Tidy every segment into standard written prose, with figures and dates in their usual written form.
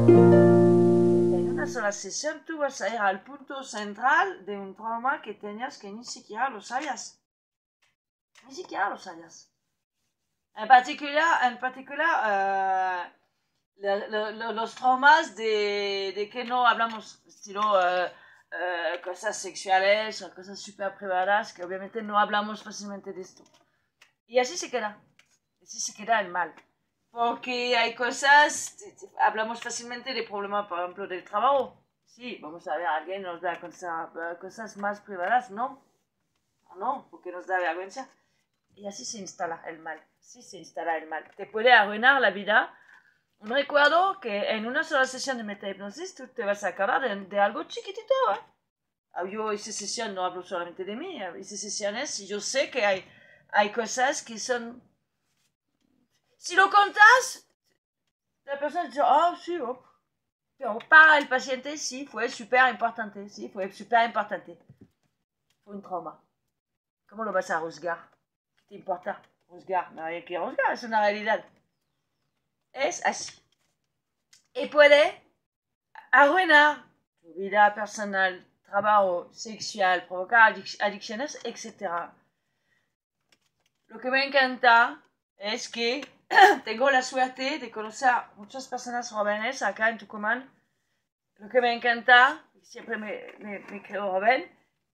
En una sola sesión tú vas a ir al punto central de un trauma que tenías que ni siquiera lo sabías. Ni siquiera lo sabías. En particular los traumas de que no hablamos, estilo cosas sexuales o cosas súper privadas, que obviamente no hablamos fácilmente de esto. Y así se queda el mal. Porque hay cosas, hablamos fácilmente de problemas, por ejemplo, del trabajo. Sí, vamos a ver, alguien nos da cosas más privadas, ¿no? No, porque nos da vergüenza. Y así se instala el mal. Sí se instala el mal. Te puede arruinar la vida. Un recuerdo que en una sola sesión de metahipnosis tú te vas a acordar de algo chiquitito, ¿eh? Yo hice sesión, no hablo solamente de mí, hice sesiones y yo sé que hay cosas que son... Si lo contas, la persona dice, ah, sí, oh. Pero para el paciente, sí, fue súper importante, sí, fue súper importante. Fue un trauma. ¿Cómo lo vas a juzgar? ¿Qué te importa juzgar? No hay que juzgar, es una realidad. Es así. Y puede arruinar tu vida personal, trabajo, sexual, provocar adicciones, etc. Lo que me encanta es que tengo la suerte de conocer a muchas personas jóvenes acá en Tucumán. Lo que me encanta, siempre me creo joven,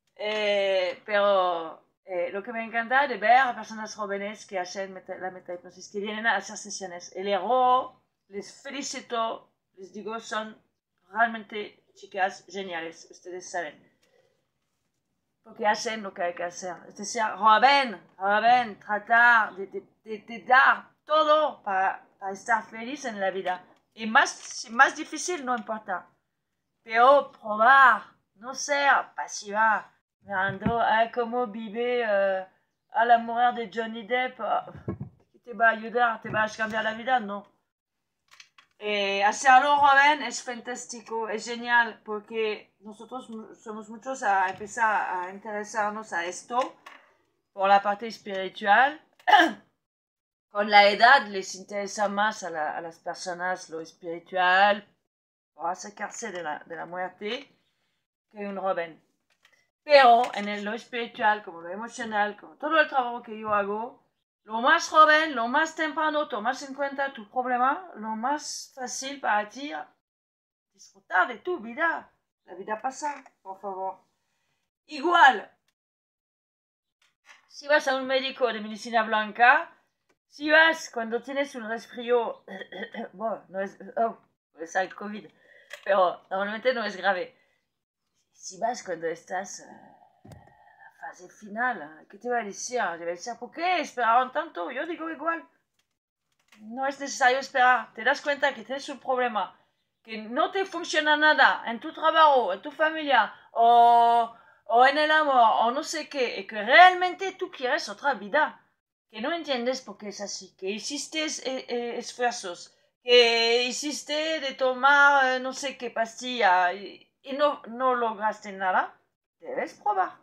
pero lo que me encanta de ver a personas jóvenes que hacen la metahipnosis, que vienen a hacer sesiones. El error, les felicito, les digo, son realmente chicas geniales, ustedes saben. Porque hacen lo que hay que hacer. Es decir, joven, tratar de dar todo para estar feliz en la vida. Y más difícil, no importa. Pero probar, no ser pasiva, mirando a cómo vive a la mujer de Johnny Depp, que te va a ayudar, te va a cambiar la vida, no. Hacerlo joven es fantástico, es genial, porque nosotros somos muchos a empezar a interesarnos a esto por la parte espiritual. Con la edad les interesa más a las personas lo espiritual, para sacarse de la muerte, que un joven. Pero en lo espiritual, como lo emocional, como todo el trabajo que yo hago, lo más joven, lo más temprano tomas en cuenta tu problema, lo más fácil para ti disfrutar de tu vida. La vida pasa, por favor. Igual, si vas a un médico de medicina blanca, si vas cuando tienes un resfrío, bueno, no es, puede ser el COVID, pero normalmente no es grave. Si vas cuando estás fase final, ¿qué te va a decir? Te va a decir, ¿por qué esperaron tanto? Yo digo igual. No es necesario esperar. Te das cuenta que tienes un problema, que no te funciona nada en tu trabajo, en tu familia, o en el amor, o no sé qué, y que realmente tú quieres otra vida, que no entiendes por qué es así, que hiciste esfuerzos, que hiciste de tomar no sé qué pastilla y no lograste nada, debes probar.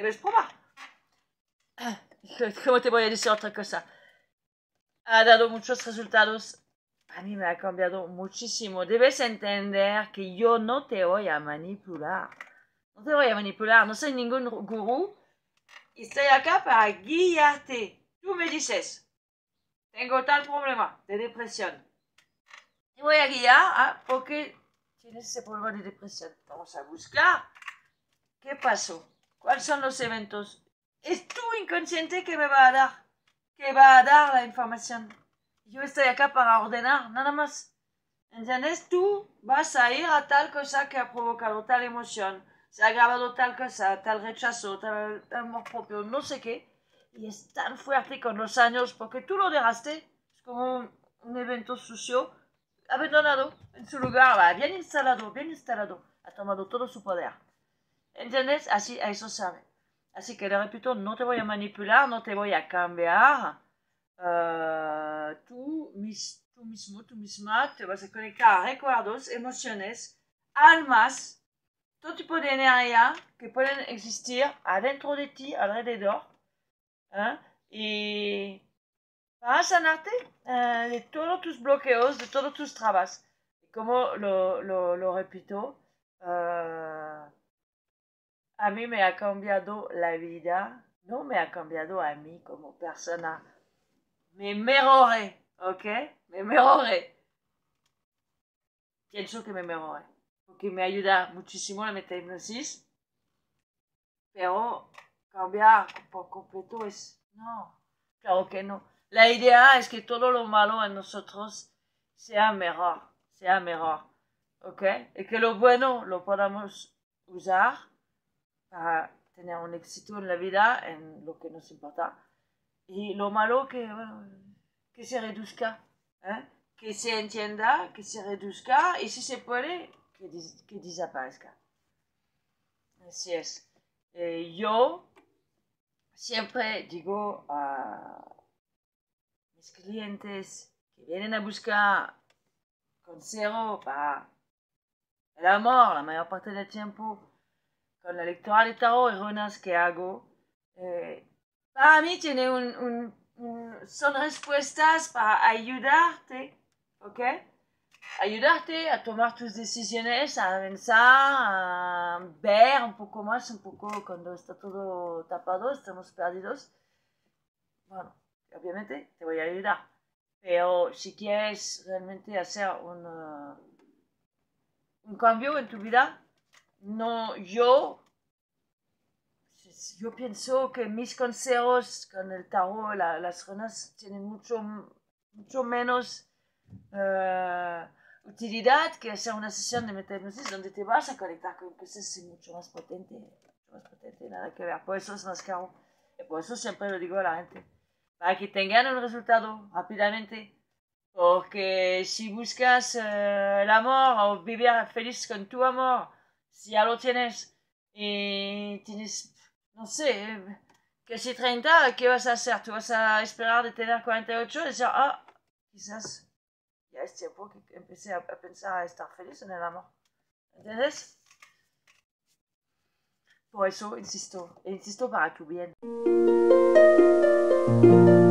¿Cómo te voy a decir otra cosa? Ha dado muchos resultados. A mí me ha cambiado muchísimo. Debes entender que yo no te voy a manipular. No te voy a manipular. No soy ningún gurú. Estoy acá para guiarte. Tú me dices, tengo tal problema de depresión. Te voy a guiar porque tienes ese problema de depresión. Vamos a buscar qué pasó. ¿Cuáles son los eventos? Es tu inconsciente que me va a dar. Que va a dar la información. Yo estoy acá para ordenar, nada más. ¿Entiendes? Tú vas a ir a tal cosa que ha provocado tal emoción, se ha grabado tal cosa, tal rechazo, tal amor propio, no sé qué. Y es tan fuerte con los años porque tú lo dejaste. Es como un evento sucio, abandonado en su lugar, va, bien instalado. Ha tomado todo su poder. ¿Entiendes? Así, a eso sabe. Así que le repito, no te voy a manipular, no te voy a cambiar. Tú mismo, tú misma, te vas a conectar a recuerdos, emociones, almas, todo tipo de energía que pueden existir adentro de ti, alrededor, ¿eh? Y para sanarte de todos tus bloqueos, de todos tus trabas. como lo repito, a mí me ha cambiado la vida, no me ha cambiado a mí como persona, me mejoré, ¿ok? Me mejoré. Pienso que me mejoré, porque me ayuda muchísimo la metahipnosis, pero cambiar por completo es, no, claro que no. La idea es que todo lo malo en nosotros sea mejor, ¿ok? Y que lo bueno lo podamos usar para tener un éxito en la vida, en lo que nos importa. Y lo malo bueno, que se reduzca, ¿eh? Que se entienda, que se reduzca y si se puede, que desaparezca. Así es. Yo siempre digo a mis clientes que vienen a buscar consejo para el amor la mayor parte del tiempo, con la lectura de tarot y runas que hago, para mí tiene son respuestas para ayudarte, ¿ok? Ayudarte a tomar tus decisiones, a avanzar, a ver un poco más, un poco cuando está todo tapado, estamos perdidos. Bueno, obviamente te voy a ayudar, pero si quieres realmente hacer un cambio en tu vida, no, yo pienso que mis consejos con el tarot, las runas, tienen mucho menos utilidad que hacer una sesión de metahipnosis donde te vas a conectar con cosas mucho más potentes, nada que ver. Por eso es más caro. Y por eso siempre lo digo a la gente, para que tengan un resultado rápidamente. Porque si buscas el amor o vivir feliz con tu amor, si ya lo tienes y tienes, no sé, casi 30, ¿qué vas a hacer? ¿Tú vas a esperar de tener 48 y decir, quizás ya es tiempo que empecé a pensar a estar feliz en el amor? ¿Entiendes? Por eso insisto para tu bien.